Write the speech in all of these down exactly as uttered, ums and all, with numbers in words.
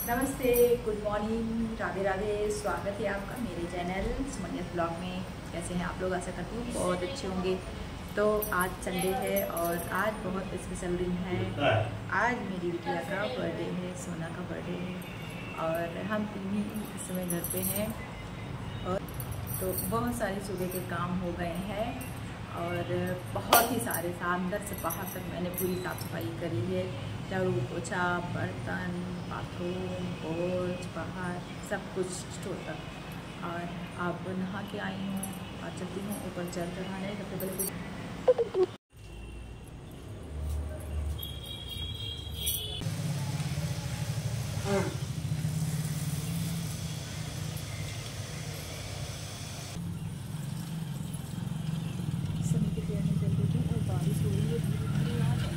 नमस्ते, good morning, Radhe Radhe. स्वागत है आपका मेरे चैनल सुमनिया ब्लॉग में। कैसे हैं आप लोग? आशा करती हूँ बहुत अच्छे होंगे। तो आज संडे है और आज बहुत स्पेशल दिन है। आज मेरी बिटिया का बर्थडे है, सोना का बर्थडे है और हम तीन ही इस समय घर पे हैं। और तो बहुत सारे सुबह के काम हो गए हैं और बहुत ही सारे अंदर से बाहर तक मैंने पूरी साफ़ सफाई करी है। झाड़ू पोछा, बर्तन, बाथरूम, पोर्च, बाहर सब कुछ टोटल। और अब नहा के आई हूँ और चलती हूँ ऊपर जल चढ़ाने। सबसे पहले सभी की तैयारी कर देती हूँ और बारिश हो रही है धीरे धीरे यहाँ पर।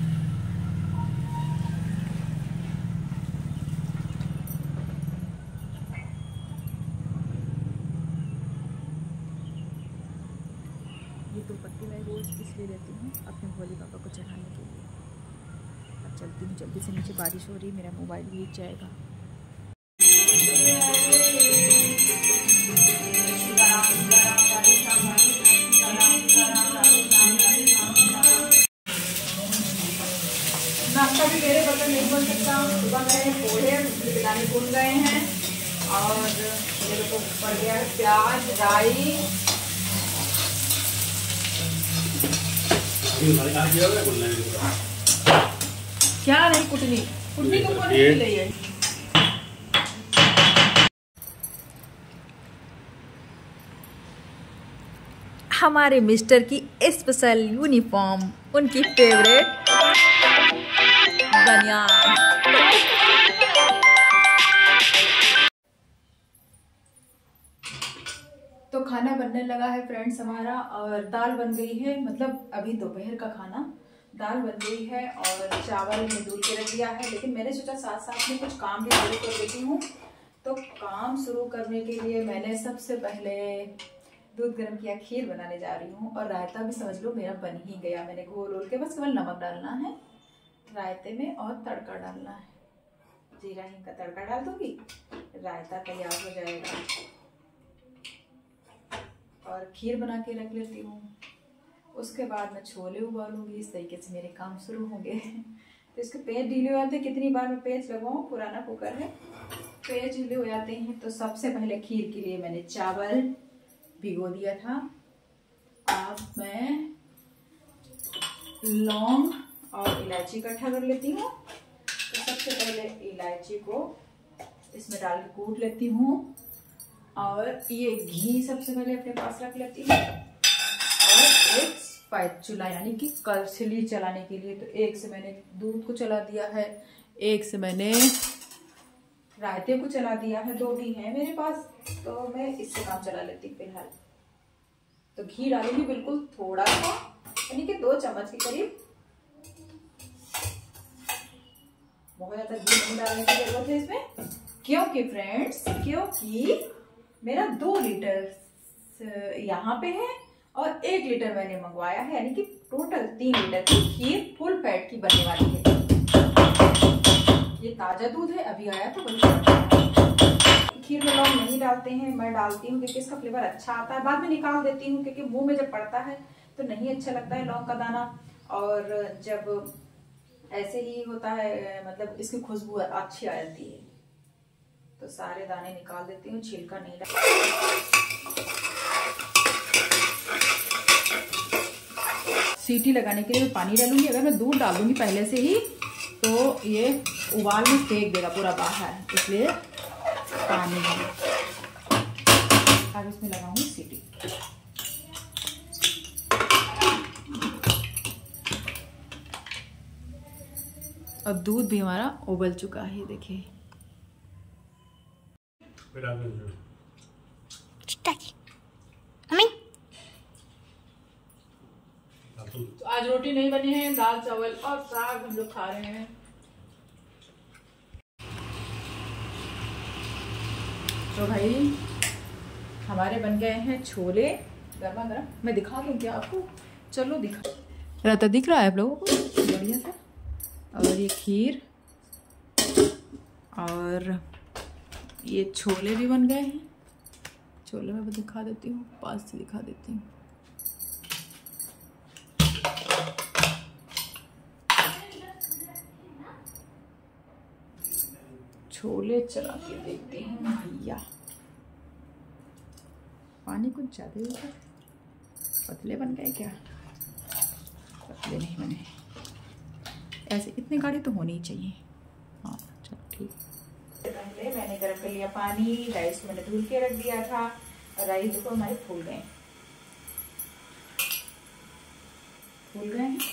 ये दो पत्ती मैं रोज इसलिए लेती हूँ अपने भोले बाबा को चढ़ाने के लिए। अब चलती हूँ जल्दी से, नीचे बारिश हो रही है, मेरा मोबाइल भीग जाएगा। नाश्ता भी मेरे बर्तन नहीं बन सकता। सुबह मैंने पोहे पिलाने भूल गए हैं और मेरे को पड़ गया है प्याज, राई। क्या नहीं कुटनी कुटनी को कौन नहीं ले है। हमारे मिस्टर की स्पेशल यूनिफॉर्म, उनकी फेवरेट बनियान। तो खाना बनने लगा है फ्रेंड्स हमारा और दाल बन गई है। मतलब अभी दोपहर का खाना, दाल बन गई है और चावल में धुल के रख दिया है। लेकिन मैंने सोचा साथ साथ में कुछ काम भी शुरू कर देती हूँ। तो काम शुरू करने के लिए मैंने सबसे पहले दूध गर्म किया, खीर बनाने जा रही हूँ। और रायता भी समझ लो मेरा बन ही गया। मैंने घोल घोल के बस केवल नमक डालना है रायते में और तड़का डालना है। जीरा हिंग का तड़का डाल दूंगी, रायता तैयार हो जाएगा। और खीर बना के रख लेती हूँ। उसके बाद मैं छोले उबालूंगी। इस तरीके से मेरे काम शुरू होंगे। तो इसके पेज ढीले हो जाते हैं, कितनी बार मैं पेज लगाऊं, पुराना कुकर है, पेज ढीले हो जाते हैं। तो सबसे पहले खीर के लिए मैंने चावल भिगो दिया था। अब मैं लौंग और इलायची इकट्ठा कर लेती हूँ। तो सबसे पहले इलायची को इसमें डाल के कूट लेती हूँ। और ये घी सबसे पहले अपने पास रख लेती हूँ। और एक स्पैचुला यानी कि कलछली चलाने के लिए, तो एक से मैंने दूध को चला दिया है, एक से मैंने रायते को चला दिया है। दो भी है मेरे पास, तो मैं इससे काम चला लेती हूँ फिलहाल। तो घी डालूंगी बिल्कुल थोड़ा सा, यानी कि दो चम्मच के करीब। बहुत ज्यादा घी नहीं डालने की जरूरत है इसमें, क्योंकि फ्रेंड्स क्योंकि मेरा दो लीटर यहाँ पे है और एक लीटर मैंने मंगवाया है, यानी कि टोटल तीन लीटर की खीर फुल फैट की बनने वाली है। ये ताजा दूध है, अभी आया था वही। खीर में लौंग नहीं डालते हैं, मैं डालती हूँ क्योंकि इसका फ्लेवर अच्छा आता है। बाद में निकाल देती हूँ क्योंकि मुंह में जब पड़ता है तो नहीं अच्छा लगता है लौंग का दाना। और जब ऐसे ही होता है, मतलब इसकी खुशबू अच्छी आ जाती है। तो सारे दाने निकाल देती हूँ, छिलका नहीं लगा। सीटी लगाने के लिए पानी डालूंगी। अगर मैं दूध डाल दूंगी पहले से ही तो ये उबाल में फेंक देगा पूरा बाहर, इसलिए पानी है। अब इसमें लगाऊंगी सीटी। अब दूध भी हमारा उबल चुका है, देखिए। तो आज रोटी नहीं बनी है, दाल चावल और साग हम लोग खा रहे हैं। तो भाई हमारे बन गए हैं छोले गर्मा गर्म। मैं दिखा दूं क्या आपको? चलो दिखा। रायता दिख रहा है आप लोगों को बढ़िया सा। और ये खीर और ये छोले भी बन गए हैं। छोले मैं दिखा देती हूँ, पास से दिखा देती हूँ। छोले चला के देखते हैं भैया। पानी कुछ ज़्यादा ही होगा, पतले बन गए क्या? पतले नहीं बने, ऐसे इतनी गाढ़े तो होनी ही चाहिए। हाँ चलो ठीक। पहले मैंने गर्म कर लिया पानी, राइस को मैंने धुल के रख दिया था। राइस देखो हमारे फूल गए फूल गए हैं।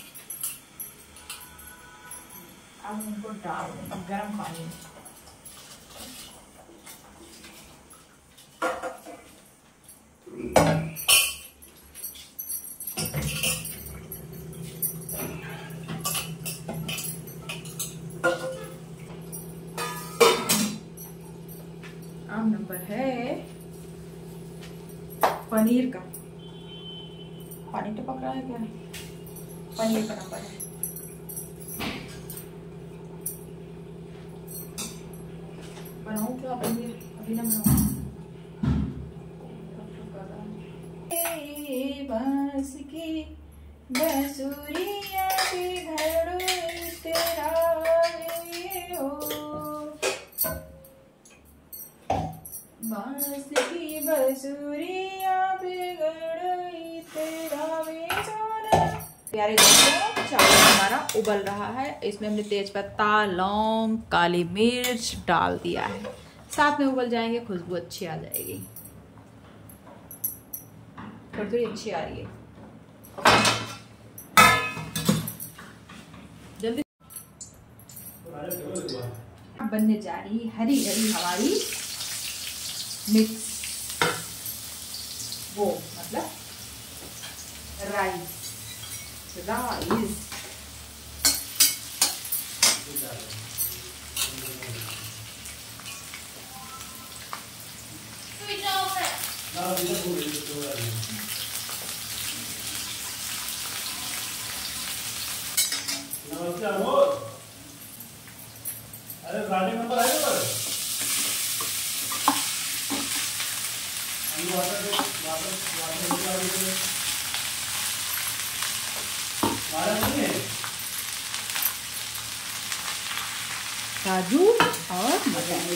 अब उनको डाल देंगे गर्म पानी में। अब नंबर है पनीर का। पानी तो पक रहा है क्या? पनीर का नंबर है। बनाऊं क्या पनीर? अभी ना बनाऊं। बस की बसुरिया के घड़ो तेरा हो, बांस की बसुरिया पे गड़ोई तेरा बेचारा। प्यारे दोस्तों, चावल हमारा उबल रहा है। इसमें हमने तेज पत्ता, लौंग, काली मिर्च डाल दिया है। साथ में उबल जाएंगे, खुशबू अच्छी आ जाएगी। थोड़ी थोड़ी अच्छी आ रही है। जल्दी बनने जा रही हरी हरी हमारी मिक्स, वो मतलब राइस राइस अरे गाड़ी नंबर आए पर वाटर वाटर वाटर वाटर नहीं है। काजू और मटर।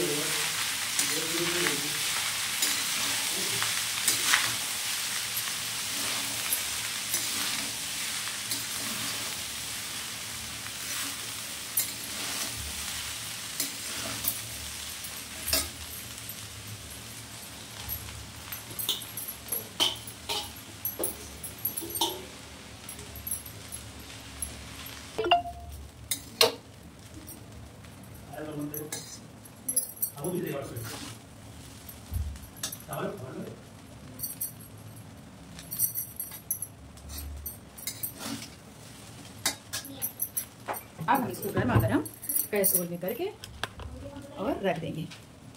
अब इसको गर्मा गर्म कैसरोल में करके और रख देंगे।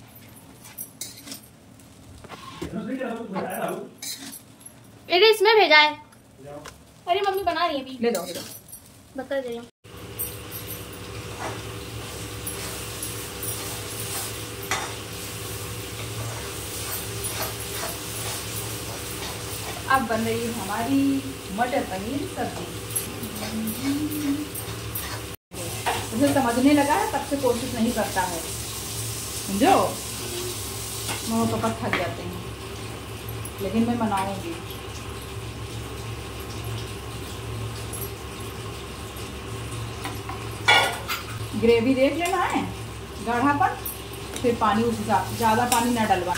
ये इसमें भेजा है। अरे मम्मी बना रही है अभी। ले दो ले दो। बता दे रही हूँ। अब बन रही है हमारी मटर पनीर सब्जी। उसे समझने लगा है तब से कोशिश नहीं करता है, समझो। मम्मा पापा थक जाते हैं, लेकिन मैं मनाऊंगी। ग्रेवी देख लेना है, गाढ़ापन, फिर पानी उस हिसाब से, ज़्यादा पानी ना डलवा।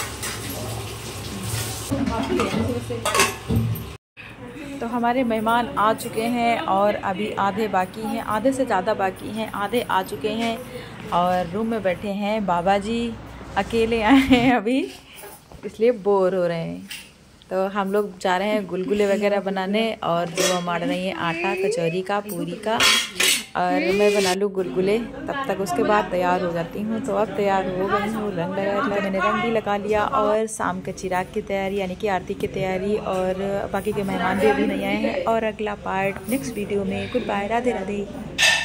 तो हमारे मेहमान आ चुके हैं और अभी आधे बाकी हैं, आधे से ज़्यादा बाकी हैं, आधे आ चुके हैं और रूम में बैठे हैं। बाबा जी अकेले आए हैं अभी, इसलिए बोर हो रहे हैं। तो हम लोग जा रहे हैं गुलगुले वगैरह बनाने, और जो हमारे रही है आटा कचौरी का, पूरी का, और मैं बना लूँ गुलगुले। तब तक उसके बाद तैयार हो जाती हूँ। तो अब तैयार हो गई हूँ, रंग लगा लिया मैंने, रंग भी लगा लिया, और शाम के चिराग की तैयारी यानी कि आरती की तैयारी, और बाकी के मेहमान भी अभी नहीं आए हैं। और अगला पार्ट नेक्स्ट वीडियो में। Goodbye, Radhe Radhe.